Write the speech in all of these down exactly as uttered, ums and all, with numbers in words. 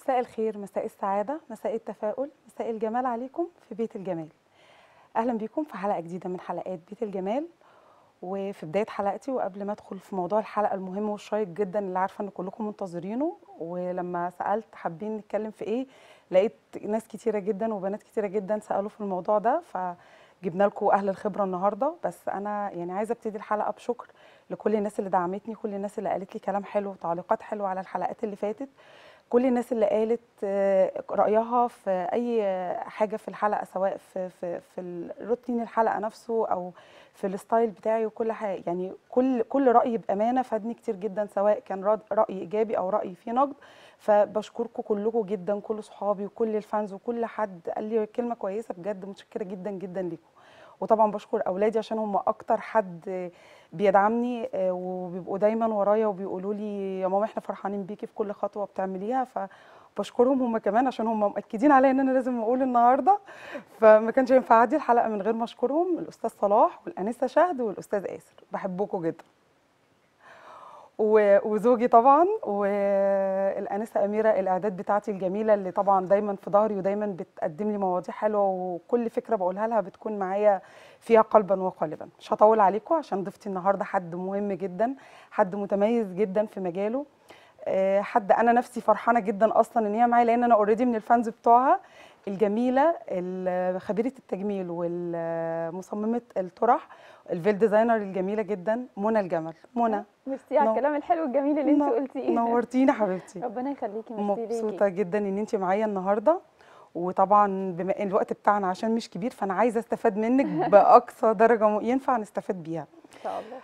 مساء الخير، مساء السعادة، مساء التفاؤل، مساء الجمال عليكم في بيت الجمال. أهلا بيكم في حلقة جديدة من حلقات بيت الجمال. وفي بداية حلقتي وقبل ما أدخل في موضوع الحلقة المهم والشيق جدا اللي عارفة إن كلكم منتظرينه، ولما سألت حابين نتكلم في إيه لقيت ناس كتيرة جدا وبنات كتيرة جدا سألوا في الموضوع ده، فجبنا لكم أهل الخبرة النهاردة. بس أنا يعني عايزة أبتدي الحلقة بشكر لكل الناس اللي دعمتني، كل الناس اللي قالت لي كلام حلو وتعليقات حلوة على الحلقات اللي فاتت، كل الناس اللي قالت رأيها في أي حاجة في الحلقة، سواء في في في الروتين الحلقة نفسه أو في الستايل بتاعي وكل حاجة. يعني كل كل رأي بأمانة فادني كتير جدا، سواء كان رأي إيجابي أو رأي فيه نقد. فبشكركم كلكم جدا، كل صحابي وكل الفانز وكل حد قال لي كلمة كويسة، بجد متشكرة جدا جدا لكم. وطبعا بشكر اولادي عشان هم اكتر حد بيدعمني وبيبقوا دايما ورايا وبيقولوا لي يا ماما احنا فرحانين بيكي في كل خطوه بتعمليها، فبشكرهم هم كمان عشان هم مأكدين عليا ان انا لازم اقول النهارده. فما كانش ينفع اعدي الحلقه من غير ما اشكرهم، الاستاذ صلاح والانسه شهد والاستاذ آسر، بحبكم جدا. وزوجي طبعا والانسه اميره الاعداد بتاعتي الجميله اللي طبعا دايما في ظهري ودايما بتقدم لي مواضيع حلوه، وكل فكره بقولها لها بتكون معايا فيها قلبا وقالبا. مش هطول عليكم عشان ضيفتي النهارده حد مهم جدا، حد متميز جدا في مجاله، حد انا نفسي فرحانه جدا اصلا ان هي معايا، لان انا اوريدي من الفانز بتوعها الجميله، خبيره التجميل والمصممه الطرح، الفيل ديزاينر الجميله جدا، منى الجمل. منى ميرسي على الكلام الحلو الجميل اللي انت قلتيه. نورتينا حبيبتي. ربنا يخليكي. ميرسي ليكي. مبسوطه جدا ان انت معايا النهارده، وطبعا بما ان الوقت بتاعنا عشان مش كبير فانا عايزه استفاد منك باقصى درجه ينفع نستفاد بيها ان شاء الله.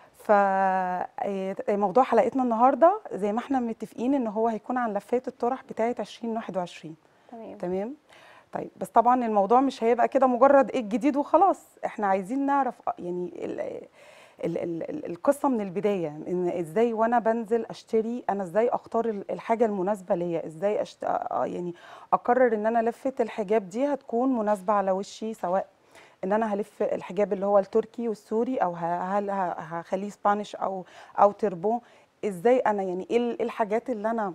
فموضوع حلقتنا النهارده زي ما احنا متفقين ان هو هيكون عن لفات الطرح بتاعه عشرين واحد وعشرين. تمام تمام. طيب بس طبعا الموضوع مش هيبقى كده مجرد ايه الجديد وخلاص، احنا عايزين نعرف يعني ال ال ال القصه من البدايه، ان ازاي وانا بنزل اشتري انا ازاي اختار الحاجه المناسبه ليا، ازاي أشت... يعني اقرر ان انا لفه الحجاب دي هتكون مناسبه على وشي، سواء ان انا هلف الحجاب اللي هو التركي والسوري او هل هخليه سبانيش او او تربو. ازاي انا يعني ايه الحاجات اللي انا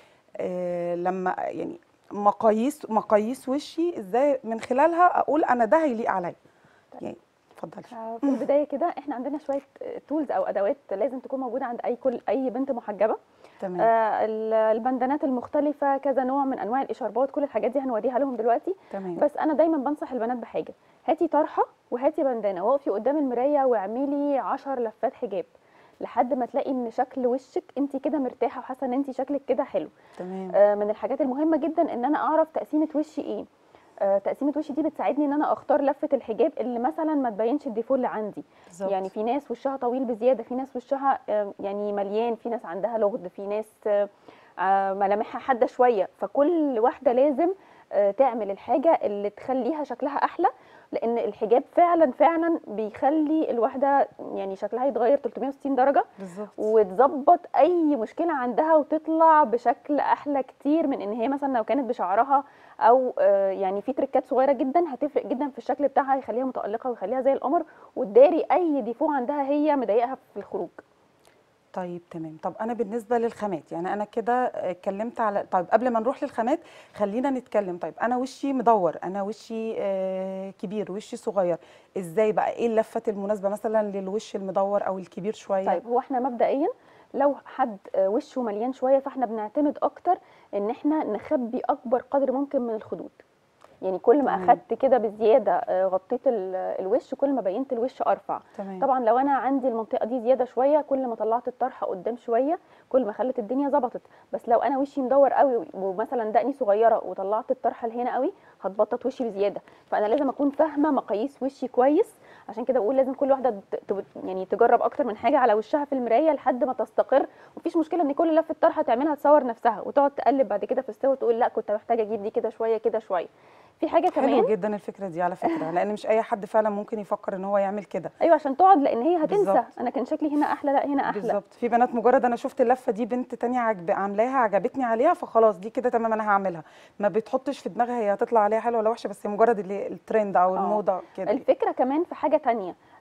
آه لما يعني مقاييس مقاييس وشي ازاي من خلالها اقول انا ده هيليق عليا. يعني اتفضلي. في البدايه كده احنا عندنا شويه تولز او ادوات لازم تكون موجوده عند اي كل اي بنت محجبه. تمام. آه البندانات المختلفه، كذا نوع من انواع الاشاربات، كل الحاجات دي هنوريها لهم دلوقتي. تمام. بس انا دايما بنصح البنات بحاجه، هاتي طرحه وهاتي بندانه وقفي قدام المرايه واعملي عشر لفات حجاب لحد ما تلاقي ان شكل وشك انت كده مرتاحه وحاسه ان انت شكلك كده حلو. تمام. آه من الحاجات المهمه جدا ان انا اعرف تقسيمه وشي ايه. آه تقسيمه وشي دي بتساعدني ان انا اختار لفه الحجاب اللي مثلا ما تبينش الديفو اللي عندي. بالظبط. يعني في ناس وشها طويل بزياده، في ناس وشها آه يعني مليان، في ناس عندها لغد، في ناس آه آه ملامحها حاده شويه، فكل واحده لازم آه تعمل الحاجه اللي تخليها شكلها احلى، لان الحجاب فعلا فعلا بيخلي الواحده يعني شكلها يتغير ثلاثمية وستين درجه بالظبط. وتظبط اي مشكله عندها وتطلع بشكل احلى كتير من ان هي مثلا لو كانت بشعرها او يعني في تريكات صغيره جدا هتفرق جدا في الشكل بتاعها، يخليها متالقه ويخليها زي القمر وتداري اي ديفو عندها هي مضايقها في الخروج. طيب تمام. طب انا بالنسبه للخامات، يعني انا كده اتكلمت على، طيب قبل ما نروح للخامات خلينا نتكلم، طيب انا وشي مدور، انا وشي آه كبير، وشي صغير، ازاي بقى ايه اللفه المناسبه مثلا للوش المدور او الكبير شويه؟ طيب هو احنا مبدئيا لو حد وشه مليان شويه فاحنا بنعتمد اكتر ان احنا نخبي اكبر قدر ممكن من الخدود. يعني كل ما اخدت كده بزياده غطيت الوش كل ما بينت الوش ارفع. تمام. طبعا لو انا عندي المنطقه دي زياده شويه كل ما طلعت الطرحه قدام شويه كل ما خلت الدنيا ظبطت. بس لو انا وشي مدور قوي ومثلا دقني صغيره وطلعت الطرحه لهنا قوي هتبطط وشي بزياده، فانا لازم اكون فاهمه مقاييس وشي كويس. عشان كده بقول لازم كل واحده يعني تجرب اكتر من حاجه على وشها في المرايه لحد ما تستقر. مفيش مشكله ان كل لفه طرحه تعملها تصور نفسها وتقعد تقلب بعد كده في الصور وتقول لا كنت محتاجه اجيب دي كده شويه كده شويه. في حاجه كمان حلو جدا الفكره دي على فكره، لان مش اي حد فعلا ممكن يفكر ان هو يعمل كده. ايوه عشان تقعد، لان هي هتنسى بالزبط. انا كان شكلي هنا احلى لا هنا احلى. بالظبط. في بنات مجرد انا شفت اللفه دي بنت تانية عجب عاملاها عجبتني عليها فخلاص دي كده تمام انا هعملها، ما بتحطش في دماغها هي هتطلع عليها حلوه ولا وحشه، بس هي مجرد الترند او الموضه كده. الفكره كمان في حاجه تانية،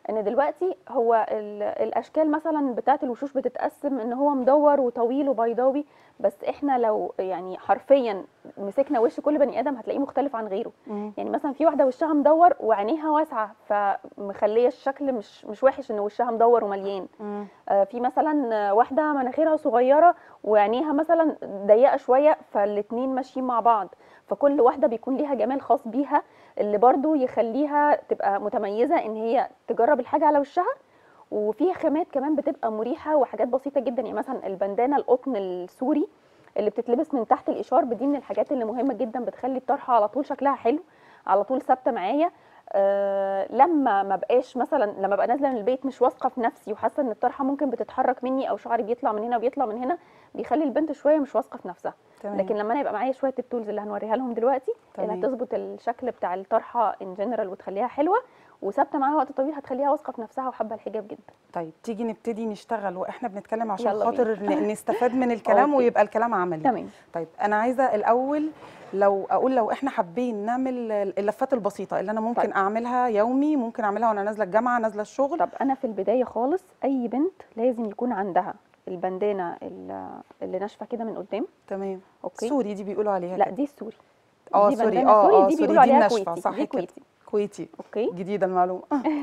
ان دلوقتي هو ال- الاشكال مثلا بتاعه الوشوش بتتقسم ان هو مدور وطويل وبيضاوي، بس احنا لو يعني حرفيا مسكنا وش كل بني ادم هتلاقيه مختلف عن غيره. مم. يعني مثلا في واحده وشها مدور وعينيها واسعه فمخليه الشكل مش مش وحش ان وشها مدور ومليان. مم. آه، في مثلا آه، واحده مناخيرها صغيره وعينيها مثلا ضيقه شويه، فالاتنين ماشيين مع بعض. فكل واحده بيكون ليها جمال خاص بيها اللي برضو يخليها تبقى متميزه ان هي تجرب الحاجه على وشها. وفي خامات كمان بتبقى مريحه وحاجات بسيطه جدا، يعني مثلا البندانه القطن السوري اللي بتتلبس من تحت الاشارب، دي من الحاجات اللي مهمه جدا، بتخلي الطرحه على طول شكلها حلو، على طول ثابته معايا. أه لما ما بقاش مثلا لما بقى نازله من البيت مش واثقه في نفسي وحاسه ان الطرحه ممكن بتتحرك مني او شعري بيطلع من هنا وبيطلع من هنا، بيخلي البنت شويه مش واثقه في نفسها. تمام. لكن لما انا يبقى معايا شويه التولز اللي هنوريها لهم دلوقتي اللي تمام. هتظبط الشكل بتاع الطرحه ان جنرال وتخليها حلوه وثابته معاها وقت طويل، هتخليها واثقه في نفسها وحابه الحجاب جدا. طيب تيجي نبتدي نشتغل واحنا بنتكلم عشان يلا خاطر بينا. ن- نستفاد من الكلام أوكي. ويبقى الكلام عملي. تمام. طيب انا عايزه الاول لو اقول لو احنا حابين نعمل اللفات البسيطه اللي انا ممكن طيب. اعملها يومي، ممكن اعملها وانا نازله الجامعه نازله الشغل. طب انا في البدايه خالص اي بنت لازم يكون عندها البندانه ال- اللي ناشفه كده من قدام. تمام. اوكي. السوري دي بيقولوا عليها لا كده. دي السوري. اه دي سوري، بندانه اه سوري، اه دي سوري بيقولوا دي عليها الناشفه كويتي، صح دي كده. كويتي. كويتي. اوكي. جديده المعلومه.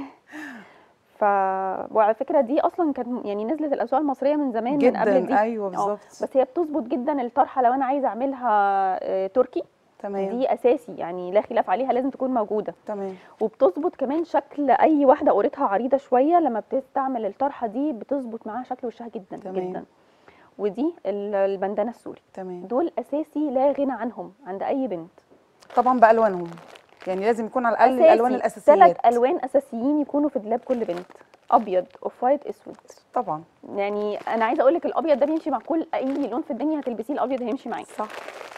ف وعلى فكره دي اصلا كانت يعني نزلت الاسواق المصريه من زمان من قبل جدا دي. ايوه اه بالظبط. بس هي بتظبط جدا الطرحه لو انا عايزه اعملها آه، تركي. تمام. دي اساسي يعني لا خلاف عليها، لازم تكون موجوده. تمام. وبتظبط كمان شكل اي واحده قورتها عريضه شويه، لما بتستعمل الطرحه دي بتظبط معاها شكل وشها جدا تمام. جدا. ودي ال- البندانه السوري. تمام. دول اساسي لا غنى عنهم عند اي بنت. طبعا بالوانهم، يعني لازم يكون على الاقل الالوان اساسي الاساسيات. ثلاث الوان اساسيين يكونوا في دولاب كل بنت: ابيض، اوف وايت، اسود. طبعا. يعني انا عايزه اقول لك الابيض ده بيمشي مع كل اي لون في الدنيا هتلبسيه، الابيض هيمشي معاكي. صح.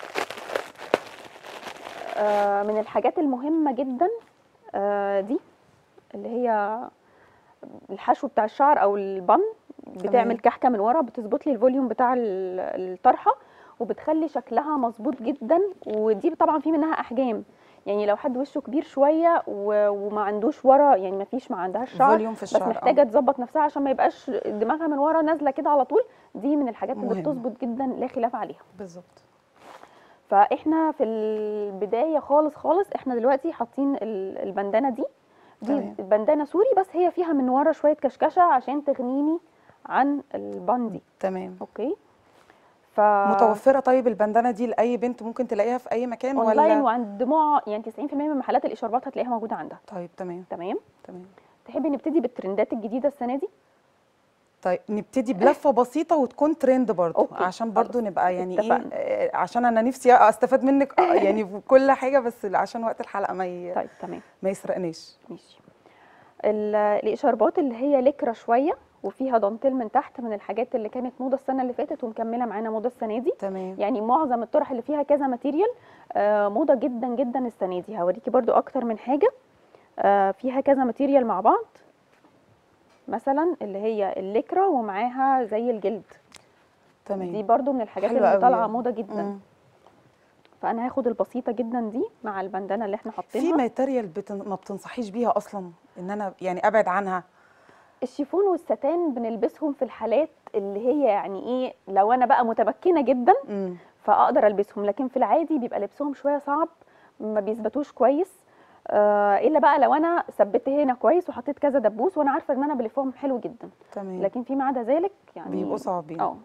آه من الحاجات المهمه جدا آه دي اللي هي الحشو بتاع الشعر او البن، بتعمل كحكه من ورا، بتظبط لي الفوليوم بتاع ال- الطرحه وبتخلي شكلها مظبوط جدا. ودي طبعا في منها احجام، يعني لو حد وشه كبير شويه و- وما عندوش ورا، يعني ما فيش ما عندهاش شعر فوليوم في بس الشعر محتاجه اه. تظبط نفسها عشان ما يبقاش دماغها من ورا نازله كده على طول، دي من الحاجات اللي مهم. بتظبط جدا لا خلاف عليها. بالظبط. فاحنا في البدايه خالص خالص احنا دلوقتي حاطين ال- البندانه دي دي تمام. بندانه سوري، بس هي فيها من ورا شويه كشكشه عشان تغنيني عن البان دي. تمام. اوكي. ف متوفره طيب البندانه دي لاي بنت ممكن تلاقيها في اي مكان اونلاين ولا؟ وعند مع يعني تسعين في المية من محلات الاشاربات هتلاقيها موجوده عندها. طيب تمام. تمام. تمام. تحبي نبتدي بالترندات الجديده السنه دي؟ طيب نبتدي بلفه بسيطه وتكون ترند برضو، أوكي، عشان برضو خلاص، نبقى يعني اتفقنا. ايه آه، عشان انا نفسي استفاد منك آه، يعني في كل حاجه، بس عشان وقت الحلقه ما ي... طيب تمام ما يسرقناش. ماشي. ال- الاشاربات اللي هي لكرة شويه وفيها دانتيل من تحت، من الحاجات اللي كانت موضه السنه اللي فاتت ومكمله معانا موضه السنه دي. تمام. يعني معظم الطرح اللي فيها كذا ماتيريال آه، موضه جدا جدا السنه دي. هوريكي برضو اكتر من حاجه آه، فيها كذا ماتيريال مع بعض، مثلا اللي هي الليكرا ومعاها زي الجلد. تمام. دي برضو من الحاجات حلوة اللي طالعه قوي. موضه جدا. مم. فانا هاخد البسيطه جدا دي مع البندانه اللي احنا في حاطينها. ماتيريال بتن... ما بتنصحيش بيها اصلا ان انا يعني ابعد عنها؟ الشيفون والستان بنلبسهم في الحالات اللي هي يعني ايه، لو انا بقى متمكنه جدا امم فاقدر البسهم، لكن في العادي بيبقى لبسهم شويه صعب، ما بيثبتوش كويس. آه الا بقى لو انا ثبت هنا كويس وحطيت كذا دبوس وانا عارفه ان انا بلفهم حلو جدا. تمام. لكن فيما عدا ذلك يعني بيبقوا صعبين. اه.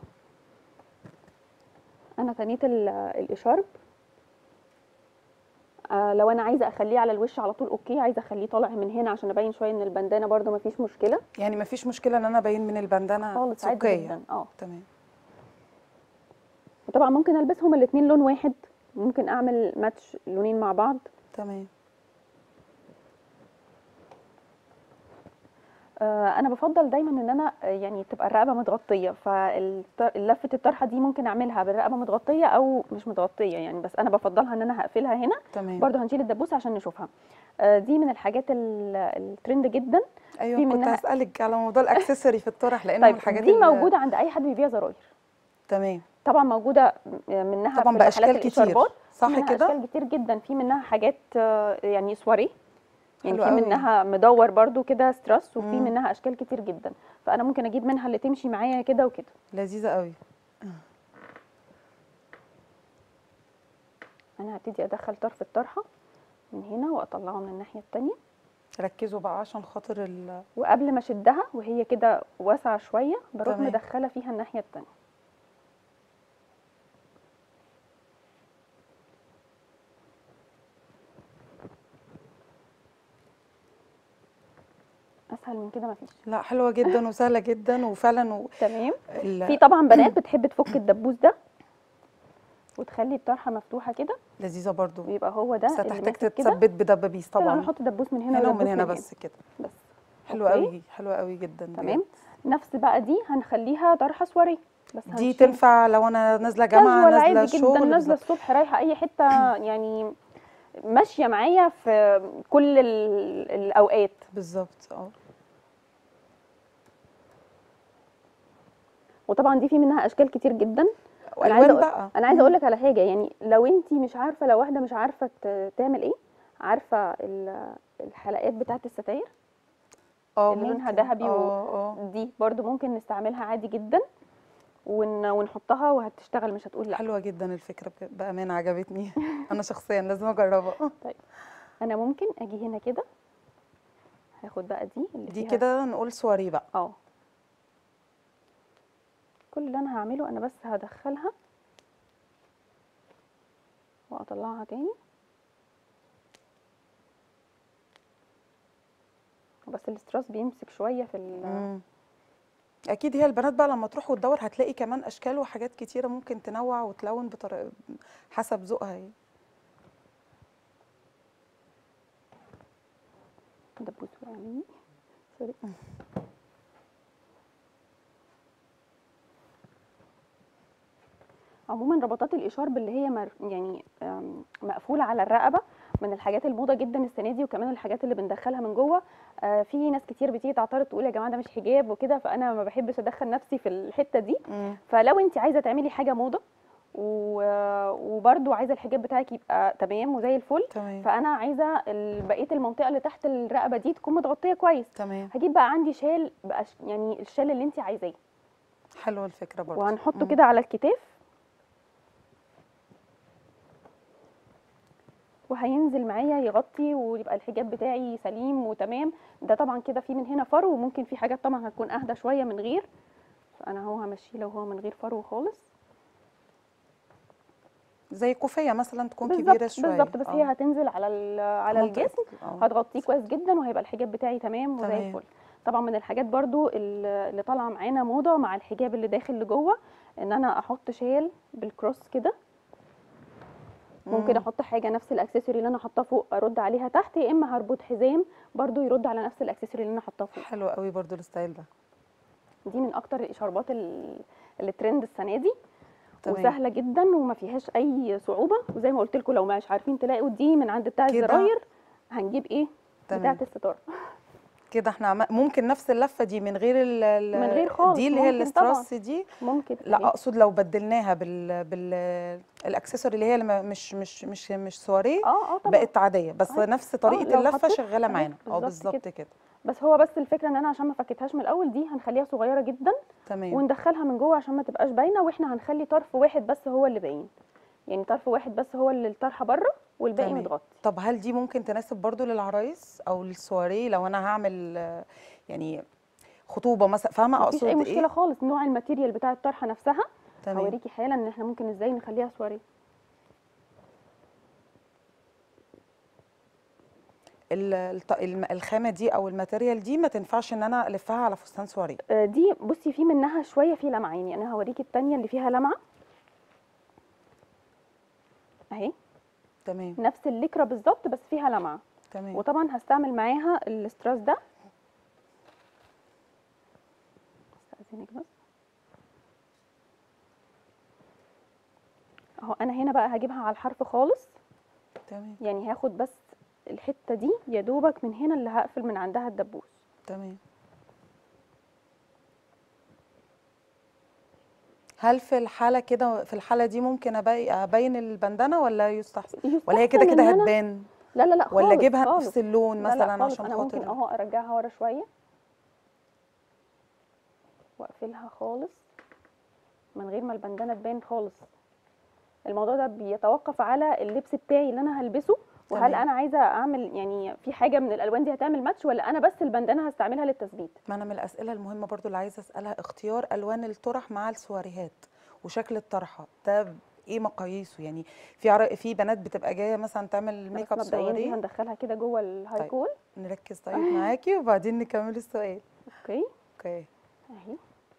انا تنيت ال- الاشارب. آه لو انا عايزه اخليه على الوش على طول اوكي، عايزه اخليه طالع من هنا عشان ابين شويه ان البندانه برده ما فيش مشكله يعني ما فيش مشكله ان انا ابين من البندانه خالص، عادي سكية. جدا اه. تمام. وطبعا ممكن البسهم الاثنين لون واحد، ممكن اعمل ماتش لونين مع بعض. تمام. آه انا بفضل دايما ان انا آه، يعني تبقى الرقبه متغطيه، فلفه الطرحه دي ممكن اعملها بالرقبه متغطيه او مش متغطيه يعني، بس انا بفضلها ان انا هقفلها هنا. تمام. برضو هنشيل الدبوس عشان نشوفها. آه دي من الحاجات ال- الترند جدا. ايوه في كنت منها- هسالك على موضوع الاكسسوري في الطرح لانه من طيب الحاجات دي اللي- موجوده عند اي حد بيبيع زراير. تمام. طبعا موجوده منها طبعا في باشكال محلات كتير الاشاربات. صح في منها كده؟ اشكال كتير جدا، في منها حاجات آه، يعني سواريه يعني حلو في قوي. منها مدور برضو كده ستراس، وفي مم. منها اشكال كتير جدا، فانا ممكن اجيب منها اللي تمشي معايا كده وكده. لذيذه قوي. انا هبتدي ادخل طرف الطرحه من هنا واطلعه من الناحيه التانية، ركزوا بقى عشان خاطر ال وقبل ما اشدها وهي كده واسعه شويه بروح تمام. مدخله فيها الناحيه التانية. اسهل من كده مفيش. لا حلوه جدا وسهله جدا وفعلا و... تمام. ال... في طبعا بنات بتحب تفك الدبوس ده وتخلي الطرحه مفتوحه كده، لذيذه برضو، ويبقى هو ده بس اللي هتحتاج ماسك كده. تتثبت بدبابيس كده طبعا، نحط دبوس من هنا هنا ومن ودبوس هنا من هنا بس كده. بس. حلوه أوكي. قوي، حلوه قوي جدا بجد. تمام. نفس بقى دي هنخليها طرحه سواريه، بس دي هنشيل تنفع لو انا نازله جامعه، كاجوال نازله عادي جدا، شغل، نازله بالظبط. الصبح رايحه اي حته يعني، ماشيه معايا في كل ال- الاوقات. بالظبط اه. وطبعا دي في منها اشكال كتير جدا. انا عايزه والوان أقول... بقى. انا عايزه مم. اقول لك على حاجه، يعني لو انت مش عارفه، لو واحده مش عارفه ت- تعمل ايه، عارفه ال- الحلقات بتاعه الستاير اه اللي لونها ممكن، ذهبي، اه اه. ودي برضو ممكن نستعملها عادي جدا، ون... ونحطها وهتشتغل مش هتقول لا. حلوه جدا الفكره، بج- بامانه عجبتني. انا شخصيا لازم اجربها. طيب انا ممكن اجي هنا كده، هاخد بقى دي اللي دي فيها كده نقول سواري بقى. اه. كل اللي انا هعمله انا بس هدخلها واطلعها تاني، بس الاستراس بيمسك شويه في ال... مم. اكيد هي البنات بقى لما تروح وتدور هتلاقي كمان اشكال وحاجات كتيره ممكن تنوع وتلون بطريقه حسب ذوقها هي. دبوس وقع مني، سوري. عموما ربطات الاشارب اللي هي مر... يعني آم، مقفوله على الرقبه من الحاجات الموضه جدا السنه دي، وكمان الحاجات اللي بندخلها من جوه. آه، في ناس كتير بتيجي تعترض تقول يا جماعه ده مش حجاب وكده، فانا ما بحبش ادخل نفسي في الحته دي. مم. فلو انت عايزه تعملي حاجه موضه و- وبرده عايزه الحجاب بتاعك يبقى تمام وزي الفل، تمام فانا عايزه ال- بقيه المنطقه اللي تحت الرقبه دي تكون متغطيه كويس. تمام. هجيب بقى عندي شال بقى ش- يعني الشال اللي انت عايزاه، حلوه الفكره برضه. وهنحطه مم. كده على الكتاف، وهينزل معايا يغطي ويبقى الحجاب بتاعي سليم وتمام. ده طبعا كده في من هنا فرو، وممكن في حاجات طبعا هتكون اهدى شويه من غير، فانا هو همشيه لو هو من غير فرو خالص. زي كوفيه مثلا تكون كبيره بالظبط شويه. بالظبط، بس هي اه هتنزل على ال- على منطقه الجسم، اه. هتغطيه كويس جدا، وهيبقى الحجاب بتاعي تمام وزي تمام. الفل. طبعا من الحاجات برضو ال- اللي طالعه معانا موضه مع الحجاب اللي داخل لجوه، ان انا احط شال بالكروس كده. ممكن مم. احط حاجه نفس الاكسسوري اللي انا حاطاه فوق ارد عليها تحت، يا اما هربط حزام برضو يرد على نفس الاكسسوري اللي انا حاطاه فوق. حلو قوي برضو الستايل ده. دي من اكتر الاشاربات ال- اللي ترند السنه دي، تمام وسهله جدا وما فيهاش اي صعوبه. وزي ما قلت لكم لو مش عارفين تلاقوا دي من عند بتاع كده. الزراير، هنجيب ايه تمام بتاعه الستاره. كده احنا عم... ممكن نفس اللفه دي من غير ال... ال- من غير خالص دي اللي هي ممكن طبعا، الاستراس دي. ممكن لا أهي. اقصد لو بدلناها بال بال الاكسسوري اللي هي اللي مش مش مش مش سواريه، اه اه طبعا بقت عاديه بس عادي. نفس اه طريقه لو اللفه حطيت شغاله أهي معانا. اه بالظبط بالظبط كده. كده. بس هو بس الفكره ان انا عشان ما فكيتهاش من الاول دي هنخليها صغيره جدا، تمام وندخلها من جوه عشان ما تبقاش باينه، واحنا هنخلي طرف واحد بس هو اللي باين، يعني طرف واحد بس هو اللي الطرحه بره والباقي تمام. متغطي. طب هل دي ممكن تناسب برضو للعرايس او للسواريه لو انا هعمل آه، يعني خطوبه مثلا، فاهمه مفيش اي اقصد مشكله ايه؟ خالص، نوع الماتيريال بتاع الطرحه نفسها تمام. هوريكي حالا ان احنا ممكن ازاي نخليها سواريه. ال- الط- الم- الخامه دي او الماتيريال دي ما تنفعش ان انا الفها على فستان سواريه. آه، دي بصي في منها شويه في لمعه، يعني انا هوريكي التانيه اللي فيها لمعه اهي، تمام نفس الليكرة بالظبط بس فيها لمعه. تمام. وطبعا هستعمل معاها الاستراس ده، استاذنك بس اهو. انا هنا بقى هجيبها على الحرف خالص، تمام يعني هاخد بس الحته دي يا دوبك من هنا اللي هقفل من عندها الدبوس. تمام. هل في الحاله كده، في الحاله دي ممكن أبي- ابين البندانه ولا يستحسن، ولا هي كده يستحسن كده ان انا هتبان؟ لا لا لا ولا خالص اجيبها خالص. نفس اللون لا لا مثلا خالص، عشان انا ممكن خاطر؟ اهو ارجعها ورا شويه واقفلها خالص من غير ما البندانه تبان خالص. الموضوع ده بيتوقف على اللبس بتاعي اللي انا هلبسه، وهل تمام. انا عايزه اعمل يعني في حاجه من الالوان دي هتعمل ماتش، ولا انا بس البندانه هستعملها للتثبيت. ما انا من الاسئله المهمه برضو اللي عايزه اسالها، اختيار الوان الطرح مع السواريهات وشكل الطرحه ده ب- ايه مقاييسه؟ يعني في عر... في بنات بتبقى جايه مثلا تعمل احنا ميك بس اب مبدئيا دي سواريه. هندخلها كده جوه طيب الهايكول. نركز طيب معاكي وبعدين نكمل السؤال. اوكي اوكي. اهي.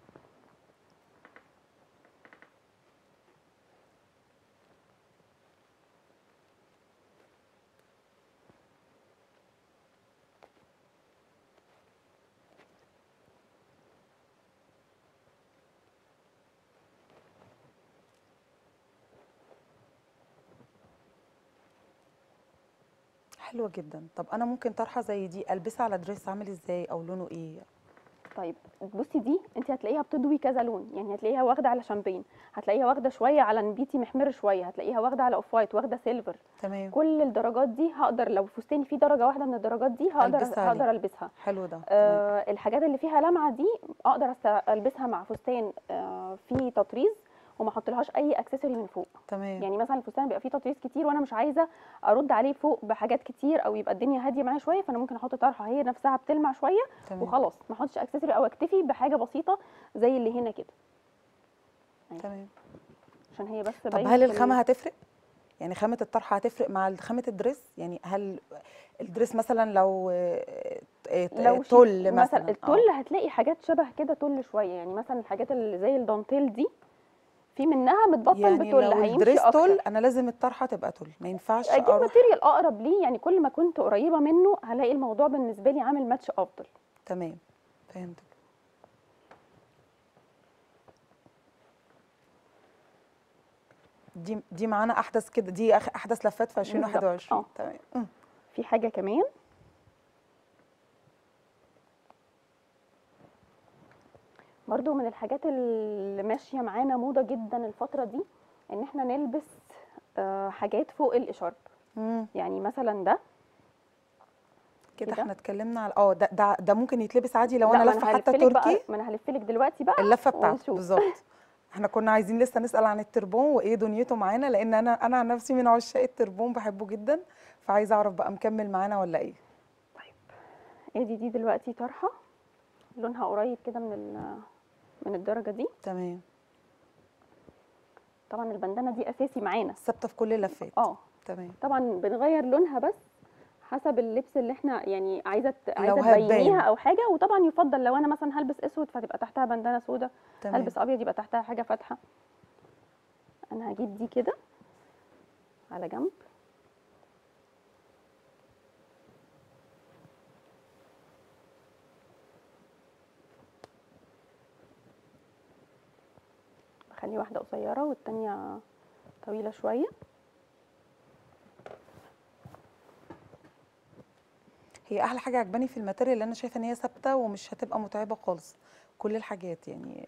حلوه جدا. طب انا ممكن طرحه زي دي البسها على دريس عامل ازاي او لونه ايه؟ طيب بصي دي انت هتلاقيها بتضوي كذا لون، يعني هتلاقيها واخده على شامبين، هتلاقيها واخده شويه على نبيتي محمر شويه، هتلاقيها واخده على اوف وايت، واخده سيلفر. تمام. كل الدرجات دي هقدر لو فستاني فيه درجه واحده من الدرجات دي هقدر البسها عليه. هقدر البسها. حلو ده. تمام. آه الحاجات اللي فيها لمعه دي اقدر أست- البسها مع فستان آه فيه تطريز وما احطلهاش اي اكسسوري من فوق. تمام. يعني مثلا الفستان بيبقى فيه تطريز كتير وانا مش عايزه ارد عليه فوق بحاجات كتير او يبقى الدنيا هاديه معايا شويه، فانا ممكن احط طرحه هي نفسها بتلمع شويه تمام. وخلاص، ما احطش اكسسوري او اكتفي بحاجه بسيطه زي اللي هنا كده. أهي. تمام. عشان هي بس طب باينه هل في الخامه ال- هتفرق؟ يعني خامه الطرحه هتفرق مع خامه الدريس؟ يعني هل الدريس مثلا لو آه، آه، آه، لو شيف تل مثلا مثلا التل اه هتلاقي حاجات شبه كده تل شويه، يعني مثلا الحاجات اللي زي الدانتيل دي في منها متبطن يعني بتل لو هيمشي الدريس تل اكتر. انا لازم الطرحه تبقى تل، ما ينفعش اجيب اروح؟ ماتيريال اقرب ليه، يعني كل ما كنت قريبه منه هلاقي الموضوع بالنسبه لي عامل ماتش افضل. تمام. فهمتك. دي دي معانا احدث كده، دي أخ- احدث لفات في بالظبط ألفين وواحد وعشرين. اه. تمام. أم. في حاجه كمان برضو من الحاجات اللي ماشيه معانا موضه جدا الفتره دي، ان احنا نلبس آه، حاجات فوق الاشارب. مم. يعني مثلا ده كده كده. احنا اتكلمنا على اه ده ده ده ممكن يتلبس عادي لو لا انا ما لفه انا حتى هلفلك تركي. بقى، ما انا هلفلك دلوقتي بقى اللفه بتاعته ونشوف. بالظبط. احنا كنا عايزين لسه نسال عن التربون وايه دنيته معانا، لان انا انا عن نفسي من عشاق التربون، بحبه جدا، فعايزه اعرف بقى مكمل معانا ولا ايه. طيب ادي دي دلوقتي طرحه لونها قريب كده من ال- من الدرجه دي. تمام. طبعا البندانه دي اساسي معانا. ثابته في كل اللفات. اه تمام. طبعا بنغير لونها بس حسب اللبس اللي احنا يعني عايزه ت- لو عايزه تبينيها هتبان. او حاجه، وطبعا يفضل لو انا مثلا هلبس اسود فتبقى تحتها بندانه سودا، تمام. هلبس ابيض يبقى تحتها حاجه فاتحه. انا هجيب دي كده على جنب. اخلي واحده قصيره والتانيه طويله شويه. هي احلى حاجه عجباني في الماتيريال اللي انا شايفه ان هي ثابته ومش هتبقى متعبه خالص. كل الحاجات يعني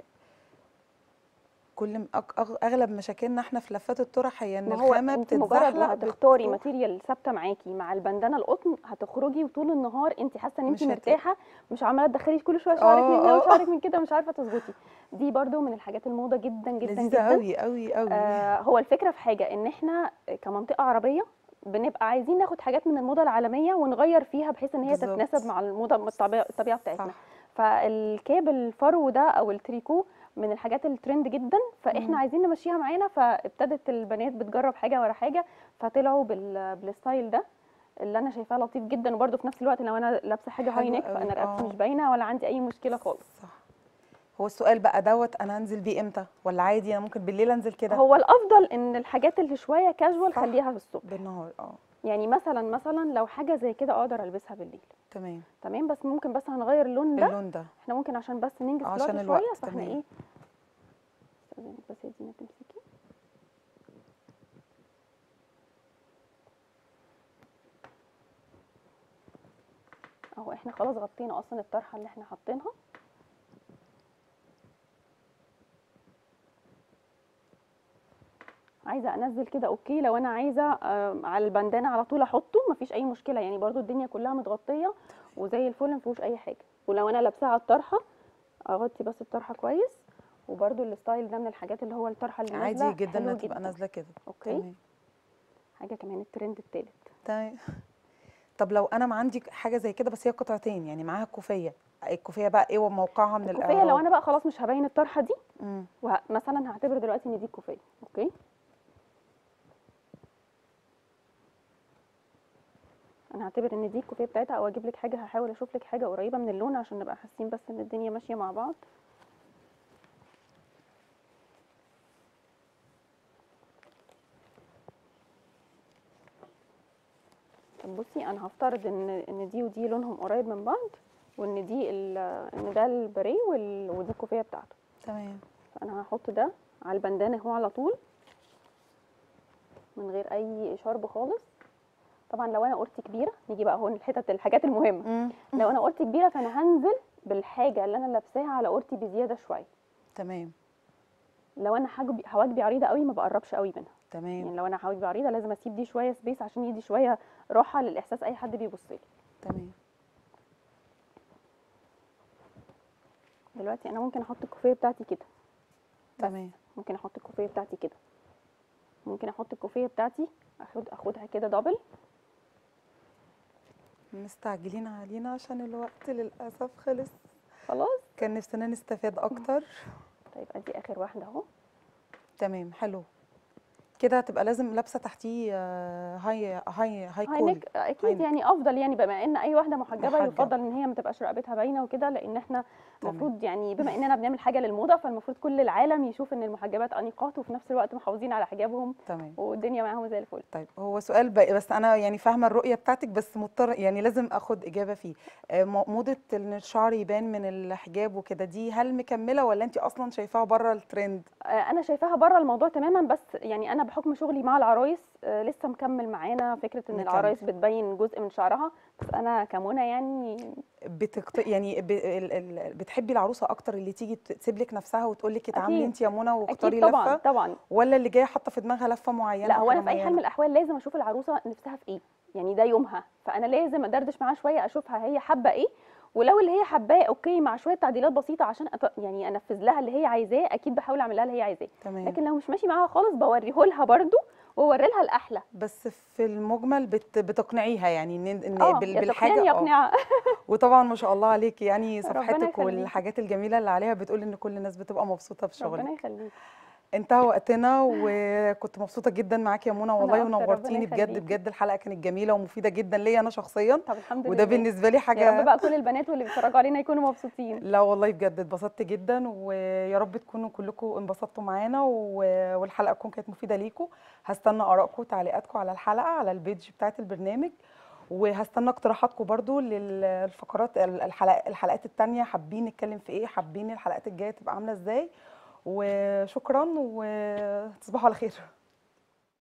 كل م- أك- أغ- اغلب مشاكلنا احنا في لفات الطرح هي ان ما هو الخامه انت مجرد بتتزحلق ما هتختاري بتروح. ماتيريال ثابته معاكي مع البندانه القطن هتخرجي وطول النهار انت حاسه ان انت مش هت مرتاحه، مش عماله تدخلي كل شويه شعرك من هنا اه اه وشعرك من كده مش عارفه تظبطي. دي برضو من الحاجات الموضه جدا جدا لذيذه جدا. قوي قوي قوي. آه هو الفكره في حاجه ان احنا كمنطقه عربيه بنبقى عايزين ناخد حاجات من الموضه العالميه ونغير فيها بحيث ان هي بالظبط. تتناسب مع الموضه الطبيعه الطبيعه بتاعتنا. صح. فالكاب الفرو ده او التريكو من الحاجات الترند جدا، فاحنا مم. عايزين نمشيها معانا، فابتدت البنات بتجرب حاجه ورا حاجه فطلعوا بال... بالستايل ده اللي انا شايفاه لطيف جدا. وبرده في نفس الوقت لو انا لابسه حاجه هاي حلو نيك قوي فانا رقبتي اه. مش باينه ولا عندي اي مشكله خالص. صح. هو السؤال بقى دوت انا انزل بيه امتى؟ ولا عادي انا ممكن بالليل انزل كده؟ هو الافضل ان الحاجات اللي شويه كاجوال صح. خليها الصبح. بالنهار اه. يعني مثلا مثلا لو حاجه زي كده اقدر البسها بالليل تمام. تمام، بس ممكن بس هنغير اللون ده. اللون ده احنا ممكن عشان بس ننجز في عشان الوقت شويه الوقت. فاحنا تمام. ايه، استاذنك بس يا دينا تمسكي اهو. احنا خلاص غطينا اصلا الطرحه اللي احنا حاطينها. عايزه انزل كده اوكي. لو انا عايزه آه، على البندانه على طول احطه مفيش اي مشكله، يعني برضو الدنيا كلها متغطيه وزي الفل مفيهوش اي حاجه. ولو انا لابساها على الطرحه اغطي بس الطرحه كويس. وبرضو الستايل ده من الحاجات اللي هو الطرحه اللي عادي نازله جدا انها حلو تبقى جدا. نازله كده. اوكي. تمام. حاجه كمان الترند التالت. تمام. طب لو انا ما عندي حاجه زي كده بس هي قطعتين، يعني معاها كوفيه، الكوفيه بقى ايه موقعها من الكوفيه لو الاعراب؟ انا بقى خلاص مش هبين الطرحه دي، امم ومثلا هعتبر دلوقتي ان دي الكوفيه. اوكي. انا هعتبر ان دي الكوفيه بتاعتها، او اجيب لك حاجه، هحاول اشوف لك حاجه قريبه من اللون عشان نبقى حاسين بس ان الدنيا ماشيه مع بعض. طب بصي انا هفترض ان ان دي ودي لونهم قريب من بعض، وان دي ال- ان ده الباريه وال- ودي الكوفيه بتاعته. تمام. فانا هحط ده على البندانه هو على طول من غير اي شرب خالص. طبعا لو انا قرتي كبيره، نيجي بقى هون الحتت الحاجات المهمه. امم لو انا قرتي كبيره فانا هنزل بالحاجه اللي انا لابساها على قرتي بزياده شويه. تمام. لو انا حاجبي حواجبي عريضه قوي ما بقربش قوي منها. تمام. يعني لو انا حواجبي عريضه لازم اسيب دي شويه سبيس عشان يدي شويه راحه للاحساس اي حد بيبص لي. تمام. دلوقتي انا ممكن احط الكوفيه بتاعتي كده. تمام. ممكن احط الكوفيه بتاعتي كده. ممكن احط الكوفيه بتاعتي اخد اخدها كده دبل. مستعجلين علينا عشان الوقت للاسف خلص. خلاص. كان نفسنا نستفاد اكتر. طيب ادي اخر واحده اهو. تمام. حلو. كده هتبقى لازم لابسه تحتيه آه، هاي هاي هاي هاي كول. نيك اكيد هاي نيك. يعني افضل، يعني بما ان اي واحده محجبه محجب. يفضل ان هي ما تبقاش رقبتها باينه وكده، لان احنا تمام. المفروض يعني بما اننا بنعمل حاجه للموضه فالمفروض كل العالم يشوف ان المحجبات انيقات وفي نفس الوقت محافظين على حجابهم تمام. والدنيا معاهم زي الفل. طيب هو سؤال بقى، بس انا يعني فاهمه الرؤيه بتاعتك، بس مضطر يعني لازم اخد اجابه فيه. آه، مو- موضه ان الشعر يبان من الحجاب وكده، دي هل مكمله ولا انت اصلا شايفاها بره الترند؟ آه، انا شايفاها بره الموضوع تماما، بس يعني انا بحكم شغلي مع العرايس آه، لسه مكمل معانا فكره ان مكمل. العرايس بتبين جزء من شعرها. بس انا كمنى يعني بتقط... يعني ب... ال... ال... بتحبي العروسه اكتر اللي تيجي تسيب لك نفسها وتقول لك اتعاملي اكيد انت يا منى اكيد واختاري طبعا لفه، طبعا. ولا اللي جايه حاطه في دماغها لفه معينه لا او هو حاجه انا في اي حال من معينه؟ الاحوال لازم اشوف العروسه نفسها في ايه، يعني ده يومها، فانا لازم ادردش معاها شويه اشوفها هي حابه ايه. ولو اللي هي حباه اوكي مع شويه تعديلات بسيطه عشان أت... يعني انفذ لها اللي هي عايزاه، اكيد بحاول اعمل لها اللي هي عايزاه. تمام. لكن لو مش ماشي معاها خالص بوريه لها برده واوري لها الاحلى. بس في المجمل بت... بتقنعيها يعني ان إن اه بال... يا بالحاجه تقنعني يا اه. اقنعها. وطبعا ما شاء الله عليكي، يعني ربنا صفحتك يخليكي. والحاجات الجميله اللي عليها بتقول ان كل الناس بتبقى مبسوطه ربنا بشغلك. يخليكي. انتهى وقتنا وكنت مبسوطه جدا معاكي يا منى والله، انا اكتر ربنا ونورتيني بجد يخليكي. بجد. الحلقه كانت جميله ومفيده جدا ليا انا شخصيا، طب الحمد وده لله. بالنسبه لي يا رب حاجه. بقى كل البنات واللي بيتفرجوا علينا يكونوا مبسوطين. لا والله بجد اتبسطت جدا، ويا رب تكونوا كلكم انبسطتوا معانا و- والحلقه تكون كانت مفيده ليكم. هستنى ارائكم وتعليقاتكم على الحلقه على البيج بتاعه البرنامج، وهستنى اقتراحاتكم برضو للفقرات الحلقات الحلقات التانية. حابين نتكلم في ايه، حابين الحلقات الجايه تبقى عامله ازاي. وشكرا وتصبحوا على خير.